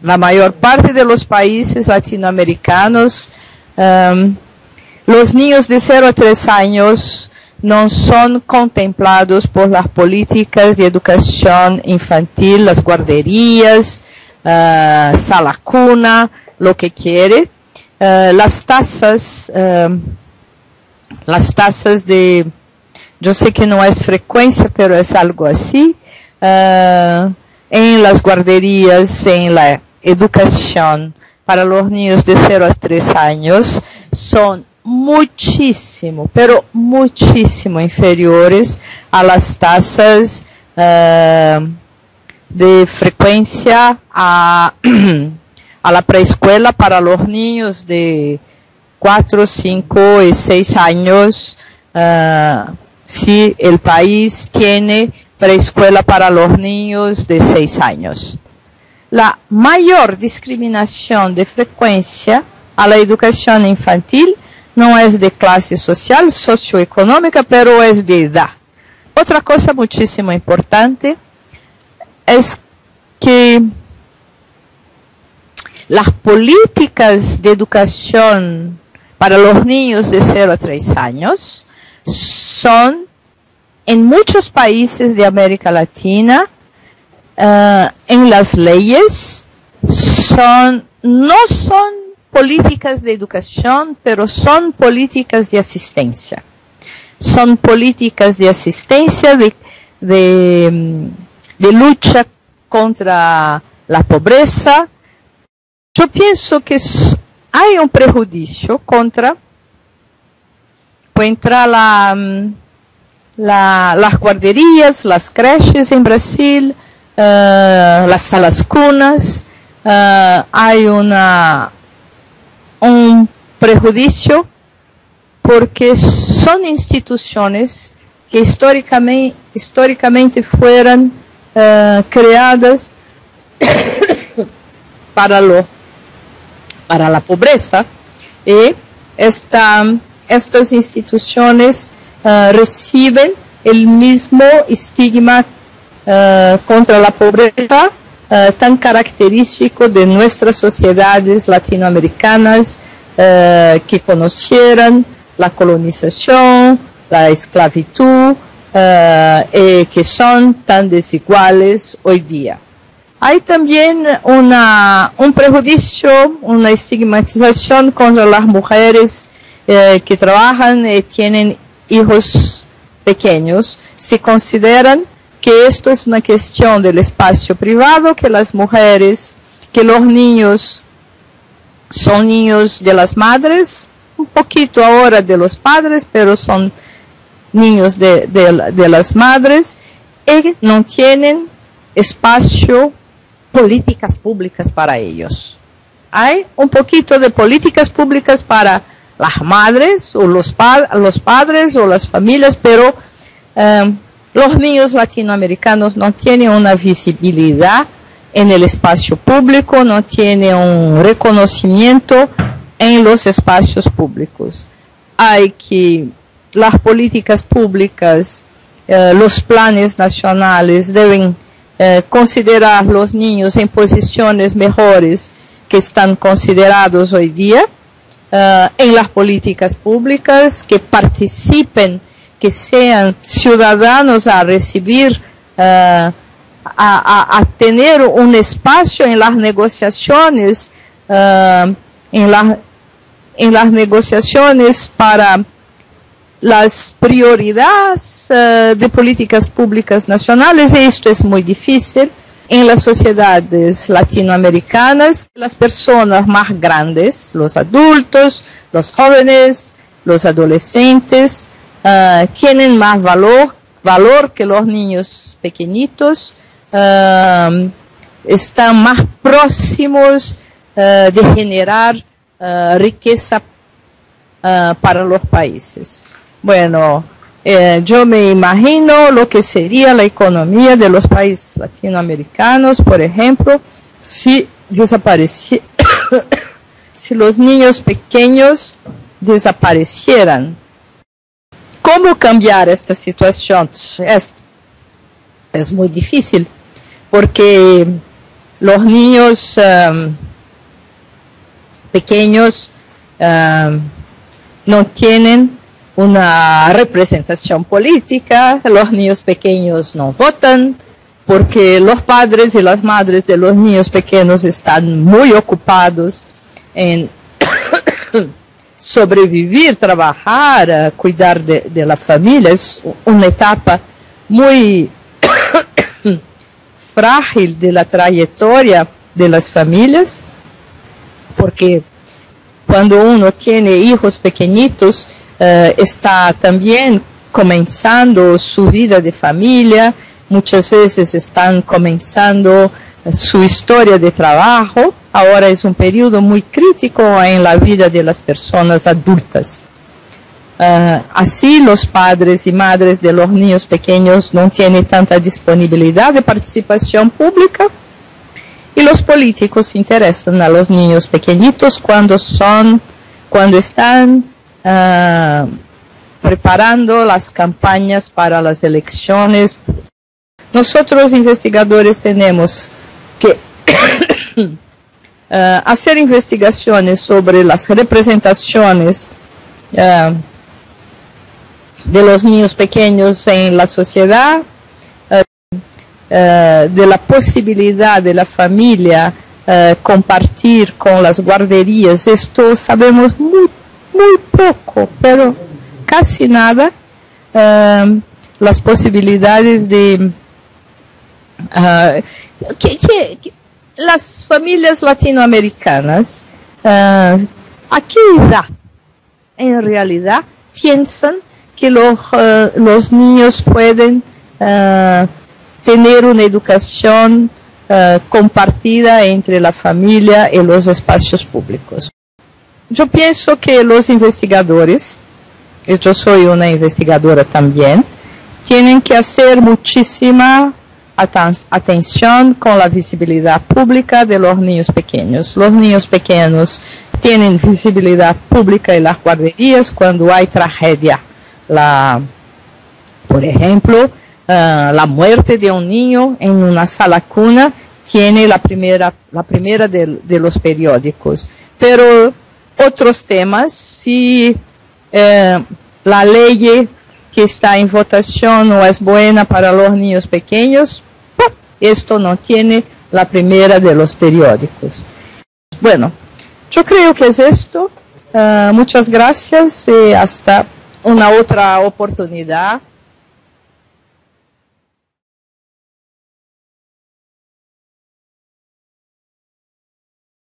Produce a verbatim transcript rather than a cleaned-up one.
la mayor parte de los países latinoamericanos, um, los niños de cero a tres años no son contemplados por las políticas de educación infantil, las guarderías, uh, sala cuna, lo que quiere. Uh, las tasas, uh, las tasas de, yo sé que no es frecuencia, pero es algo así, uh, en las guarderías, en la educación para los niños de cero a tres años, son muchísimo, pero muchísimo inferiores a las tasas uh, de frecuencia a, a la preescuela para los niños de cuatro, cinco y seis años, uh, si el país tiene preescuela para los niños de seis años. La mayor discriminación de frecuencia a la educación infantil no es de clase social, socioeconómica, pero es de edad. Otra cosa muchísimo importante es que las políticas de educación para los niños de cero a tres años son, en muchos países de América Latina, uh, en las leyes, son, no son políticas de educación, pero son políticas de asistencia. Son políticas de asistencia, de, de, de lucha contra la pobreza. Yo pienso que hay un prejuicio contra, contra la, la, las guarderías, las creches en Brasil, uh, las salas cunas. Uh, hay una... un prejuicio porque son instituciones que históricamente, históricamente fueron uh, creadas para, lo, para la pobreza, y esta, estas instituciones uh, reciben el mismo estigma uh, contra la pobreza Uh, tan característico de nuestras sociedades latinoamericanas uh, que conocieron la colonización, la esclavitud, uh, y que son tan desiguales hoy día. Hay también una, un prejuicio, una estigmatización contra las mujeres uh, que trabajan y tienen hijos pequeños. Se consideran que esto es una cuestión del espacio privado, que las mujeres, que los niños son niños de las madres, un poquito ahora de los padres, pero son niños de, de, de las madres, y no tienen espacio, políticas públicas para ellos. Hay un poquito de políticas públicas para las madres, o los, pa los padres, o las familias, pero um, los niños latinoamericanos no tienen una visibilidad en el espacio público, no tienen un reconocimiento en los espacios públicos. Hay que, las políticas públicas, eh, los planes nacionales deben eh, considerar los niños en posiciones mejores que están considerados hoy día, eh, en las políticas públicas, que participen, que sean ciudadanos a recibir, uh, a, a, a tener un espacio en las negociaciones, uh, en, la, en las negociaciones para las prioridades uh, de políticas públicas nacionales. Y esto es muy difícil en las sociedades latinoamericanas. Las personas más grandes, los adultos, los jóvenes, los adolescentes, Uh, tienen más valor, valor que los niños pequeñitos, uh, están más próximos uh, de generar uh, riqueza uh, para los países. Bueno, eh, yo me imagino lo que sería la economía de los países latinoamericanos, por ejemplo, si desaparecieran, si los niños pequeños desaparecieran. ¿Cómo cambiar esta situación? Es, es muy difícil, porque los niños um, pequeños um, no tienen una representación política, los niños pequeños no votan, porque los padres y las madres de los niños pequeños están muy ocupados en sobrevivir, trabajar, cuidar de, de la familia. Es una etapa muy frágil de la trayectoria de las familias, porque cuando uno tiene hijos pequeñitos, uh, está también comenzando su vida de familia, muchas veces están comenzando su historia de trabajo. Ahora es un periodo muy crítico en la vida de las personas adultas. Uh, así los padres y madres de los niños pequeños no tienen tanta disponibilidad de participación pública, y los políticos se interesan a los niños pequeñitos cuando son, cuando están uh, preparando las campañas para las elecciones. Nosotros investigadores tenemos que uh, hacer investigaciones sobre las representaciones uh, de los niños pequeños en la sociedad, uh, uh, de la posibilidad de la familia uh, compartir con las guarderías. Esto sabemos muy, muy poco, pero casi nada. Uh, las posibilidades de uh, que, que, que las familias latinoamericanas, uh, ¿a qué edad en realidad piensan que los, uh, los niños pueden uh, tener una educación uh, compartida entre la familia y los espacios públicos? Yo pienso que los investigadores, y yo soy una investigadora también, tienen que hacer muchísima atención con la visibilidad pública de los niños pequeños. Los niños pequeños tienen visibilidad pública en las guarderías cuando hay tragedia. La, por ejemplo, uh, la muerte de un niño en una sala cuna tiene la primera, la primera de, de los periódicos. Pero otros temas, si eh, la ley que está en votación no es buena para los niños pequeños, esto no tiene la primera de los periódicos. Bueno, yo creo que es esto. Uh, muchas gracias y hasta una otra oportunidad